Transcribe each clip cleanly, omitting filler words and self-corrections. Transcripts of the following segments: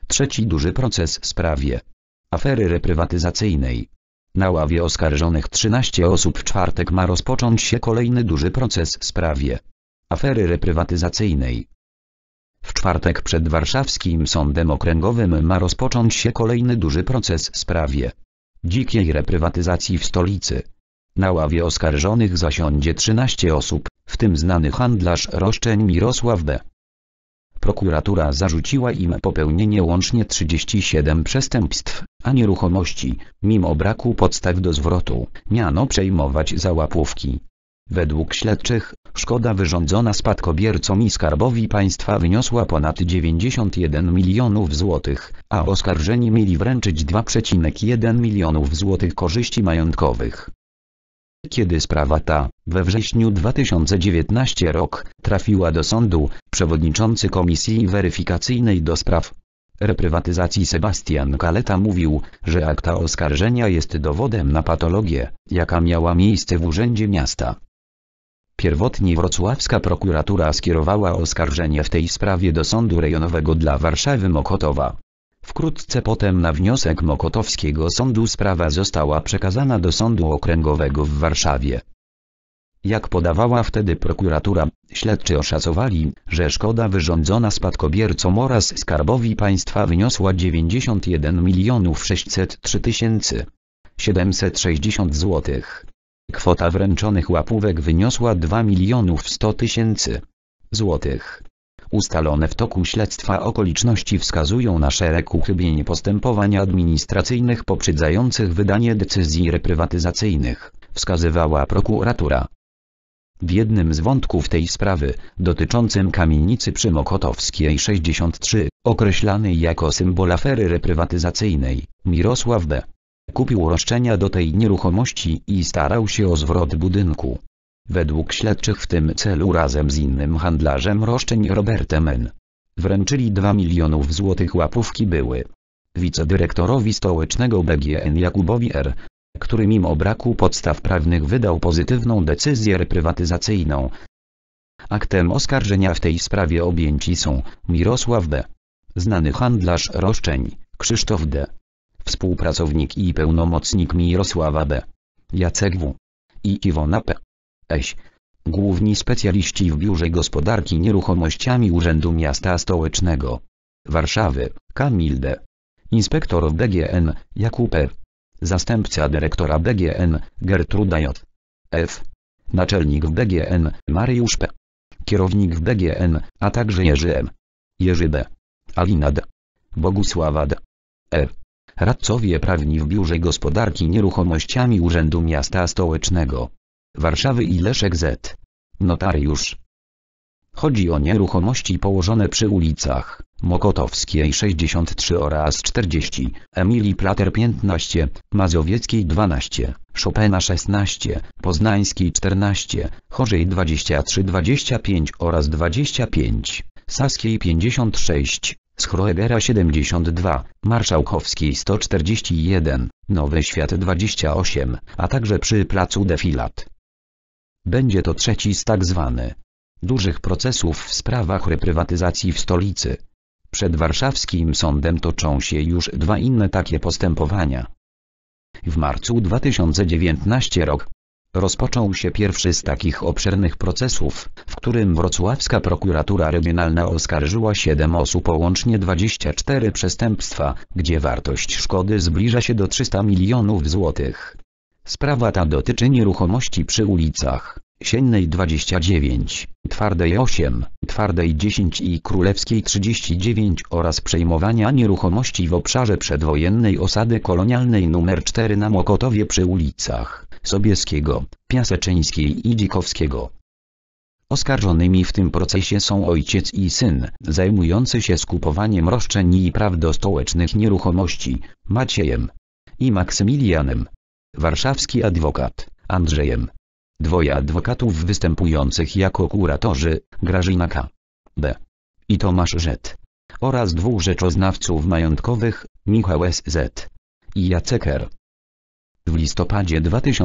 Trzeci duży proces w sprawie afery reprywatyzacyjnej. Na ławie oskarżonych 13 osób w czwartek ma rozpocząć się kolejny duży proces w sprawie afery reprywatyzacyjnej. W czwartek przed warszawskim sądem okręgowym ma rozpocząć się kolejny duży proces w sprawie dzikiej reprywatyzacji w stolicy. Na ławie oskarżonych zasiądzie 13 osób, w tym znany handlarz roszczeń Mirosław B. Prokuratura zarzuciła im popełnienie łącznie 37 przestępstw, a nieruchomości, mimo braku podstaw do zwrotu, miano przejmować za łapówki. Według śledczych, szkoda wyrządzona spadkobiercom i Skarbowi Państwa wyniosła ponad 91 milionów złotych, a oskarżeni mieli wręczyć 2,1 milionów złotych korzyści majątkowych. Kiedy sprawa ta, we wrześniu 2019 rok, trafiła do sądu, przewodniczący Komisji Weryfikacyjnej do spraw reprywatyzacji Sebastian Kaleta mówił, że akta oskarżenia jest dowodem na patologię, jaka miała miejsce w Urzędzie Miasta. Pierwotnie wrocławska prokuratura skierowała oskarżenie w tej sprawie do Sądu Rejonowego dla Warszawy-Mokotowa. Wkrótce potem na wniosek Mokotowskiego Sądu sprawa została przekazana do Sądu Okręgowego w Warszawie. Jak podawała wtedy prokuratura, śledczy oszacowali, że szkoda wyrządzona spadkobiercom oraz Skarbowi Państwa wyniosła 91 603 760 zł. Kwota wręczonych łapówek wyniosła 2 100 000 złotych. Ustalone w toku śledztwa okoliczności wskazują na szereg uchybień postępowań administracyjnych poprzedzających wydanie decyzji reprywatyzacyjnych, wskazywała prokuratura. W jednym z wątków tej sprawy, dotyczącym kamienicy przy Mokotowskiej 63, określanej jako symbol afery reprywatyzacyjnej, Mirosław B. kupił roszczenia do tej nieruchomości i starał się o zwrot budynku. Według śledczych w tym celu razem z innym handlarzem roszczeń Robertem N. wręczyli 2 milionów złotych łapówki były wicedyrektorowi stołecznego BGN Jakubowi R., który mimo braku podstaw prawnych wydał pozytywną decyzję reprywatyzacyjną. Aktem oskarżenia w tej sprawie objęci są Mirosław B., znany handlarz roszczeń, Krzysztof D., współpracownik i pełnomocnik Mirosława B., Jacek W. i Iwona P. Eś. Główni specjaliści w Biurze Gospodarki Nieruchomościami Urzędu Miasta Stołecznego Warszawy, Kamil D., inspektor BGN, Jakub R., zastępca dyrektora BGN, Gertruda J. F., naczelnik w BGN, Mariusz P., kierownik w BGN, a także Jerzy M., Jerzy B., Alina D., Bogusława D. R., radcowie prawni w Biurze Gospodarki Nieruchomościami Urzędu Miasta Stołecznego Warszawy i Leszek Z., notariusz. Chodzi o nieruchomości położone przy ulicach Mokotowskiej 63 oraz 40, Emilii Plater 15, Mazowieckiej 12, Chopina 16, Poznańskiej 14, Chorzej 23-25 oraz 25, Saskiej 56, Schroegera 72, Marszałkowskiej 141, Nowy Świat 28, a także przy placu Defilat. Będzie to trzeci z tzw. dużych procesów w sprawach reprywatyzacji w stolicy. Przed warszawskim sądem toczą się już dwa inne takie postępowania. W marcu 2019 rok rozpoczął się pierwszy z takich obszernych procesów, w którym wrocławska prokuratura regionalna oskarżyła 7 osób o łącznie 24 przestępstwa, gdzie wartość szkody zbliża się do 300 milionów złotych. Sprawa ta dotyczy nieruchomości przy ulicach Siennej 29, Twardej 8, Twardej 10 i Królewskiej 39 oraz przejmowania nieruchomości w obszarze przedwojennej osady kolonialnej nr 4 na Mokotowie przy ulicach Sobieskiego, Piaseczyńskiej i Dzikowskiego. Oskarżonymi w tym procesie są ojciec i syn, zajmujący się skupowaniem roszczeń i praw do stołecznych nieruchomości, Maciejem i Maksymilianem. Warszawski adwokat, Andrzejem. Dwoje adwokatów występujących jako kuratorzy, Grażyna K. B. i Tomasz Z. oraz 2 rzeczoznawców majątkowych, Michał S.Z. i Jacek R. W listopadzie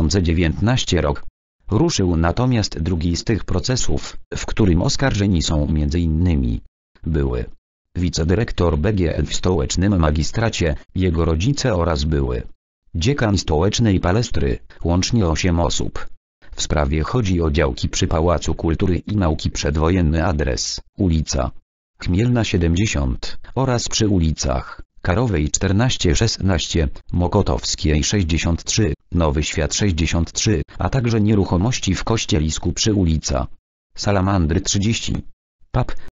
2019 rok ruszył natomiast drugi z tych procesów, w którym oskarżeni są m.in. były wicedyrektor BGL w stołecznym magistracie, jego rodzice oraz były dziekan stołecznej Palestry, łącznie 8 osób. W sprawie chodzi o działki przy Pałacu Kultury i Nauki, przedwojenny adres, ulica Chmielna 70 oraz przy ulicach Karowej 14-16, Mokotowskiej 63, Nowy Świat 63, a także nieruchomości w Kościelisku przy ulica Salamandry 30. PAP